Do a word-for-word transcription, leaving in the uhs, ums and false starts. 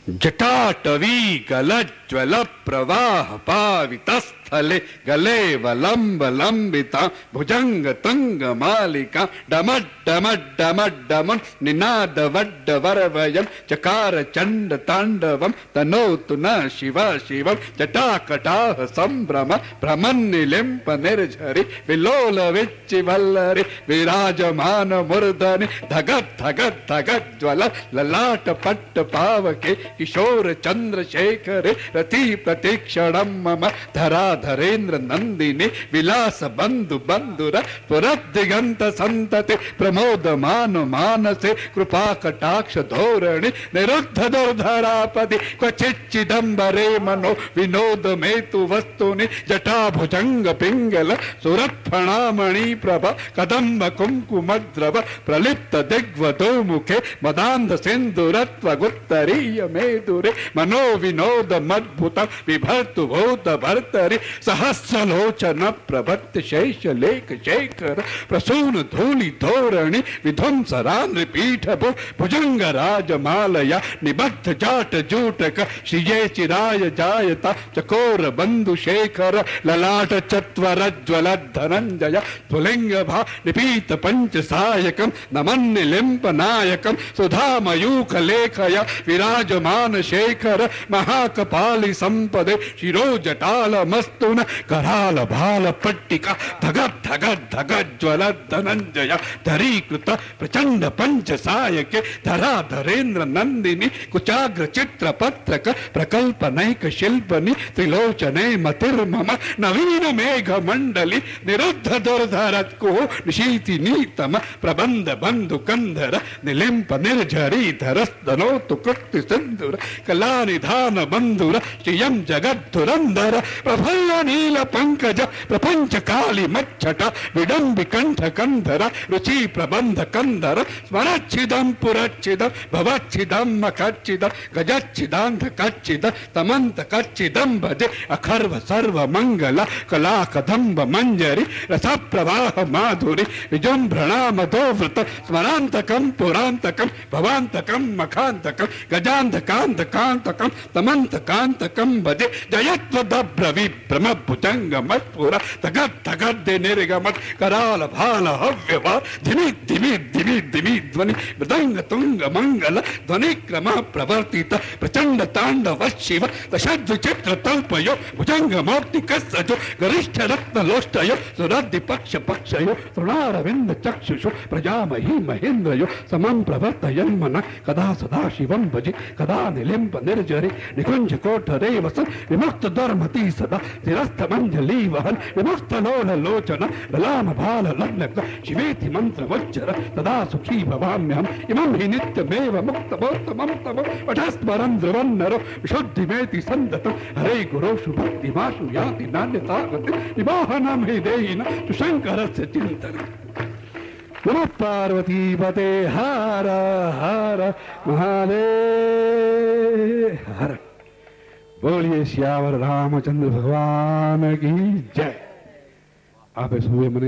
जटाटवी गलज्वल प्रवाह पावितस्थले गले वलंब लंबिता भुजंग तंग मालिका डमड डमड डमड डमन निनाद वड्ड वरवयम चकार चंड तांडवम तनोतु न शिव शिवम जटाकटाह संभ्रम भ्रमन निलिंप निर्झरि विलोल विच्चि वल्लरि विराजमान मूर्धनि धगत धगत धगत ज्वल ललाट पट्ट पावके किशोर चंद्रशेखरे रति प्रतीक्षणम मम धराधरेन्द्र नंदिनी विलास बंधु बंधुर पुरदिगंत संतति प्रमोदमान मानसे कृपा कटाक्ष धोरणि निरुद्ध दुर्धरापदि क्वचिच्चिदंबरे मनो विनोद मेतु वस्तुनि जटा भुजंग पिंगल सुरत्फणामणि प्रभ कदम्ब कुंकुमद्रव प्रलिप्त दिग्वधो मुखे मदांध सिंधुरत्व गुत्तरीय मेदुरे मनो विनोद मद्भुत विभर्तु भूत भर्तरि सहस्रलोचन प्रभत्त शेष लेख शेखर प्रसून धूलि धोरणि विध्वंसरान पीठ भुजंग राजमालया निबद्ध जाट जूटक श्रिये चिराय जायता चकोर बंधु शेखर ललाट चत्वर ज्वल धनंजय पुलिंग भा निपीत पंच सायकम नमन लिंप नायकम सुधा मयूख लेखया विराजमान शेखर महाकपाली संपदे शिरो जटाल मस्तुन कराल भाल पट्टिका धगत धगत धगत ज्वल धनंजय धरीकृत प्रचंड पंच सायके धरा धरेन्द्र नंदिनी कुचाग्र चित्र पत्रक प्रकल्प नैक शिल्पनि त्रिलोचने मतिर्मम नवीन मेघ मंडली निरुद्ध दुर्धरत्को निशीति नीतम प्रबंध बंधु कंधर निलिंप निर्झरी धरस्तनोतु कृत्ति सिंधुर कला निधान बंधुर श्रियं जगद्धुरंधर प्रफुल्ल नील पंकज प्रपंच काली मच्छट विडंबि कंठ कंधर रुचि प्रबंध कंधर स्मरच्छिदं पुरच्छिदं भवच्छिदं मखच्छिदं गजच्छिदांध कच्छिद तमंत कच्छिदं भजे अखर्व सर्व मंगल कला कदंब मंजरी रस प्रवाह माधुरी विजृंभणा मधोवृत स्मरांतकं पुरांतकं भवांतकं मखांतकं गजांधकांधकांतकं तमंतकांतकं भजे जयत्वदभ्र विभ्रम भुजंग मत्पुर तगत तगत निर्गमत कराल भाल हव्यवार धिमि धिमि धिमि धिमि ध्वनि मृदंग तुंग मंगल ध्वनि क्रम प्रवर्तित प्रचंड तांडव शिव दशद् विचित्र तल्पयो भुजंग मूर्ति कस्सजो गरिष्ठ रत्न लोष्टयो सुरद्धि पक्ष पक्षयो तृणारविंद चक्षुषु प्रजामही महेन्द्रयो समं प्रवर्तयन् मन कदा सदा शिवं भजे कदा निलिंप निर्जरे निकुंज कोठरे वसन विमुक्त धर्मति सदा तिरस्थ मंजली वहन विमुक्त लोल लोचन ललाम भाल लग्नक शिवेति मंत्र वज्र तदा सुखी भवाम्यहम् इमं हि नित्यमेव मुक्तमोत्तमं तम वटस्मरं ध्रुवं नरो विशुद्धिमेति सन्दतं हरे गुरोषु भक्तिमाशु याति नान्यतागति विमोहनं हि देहिन शंकरस्य चिन्तनम् नमः पार्वती पते हर हर महादेव हर बोलिए श्यावर रामचंद्र भगवान की जय। आप सुबह मने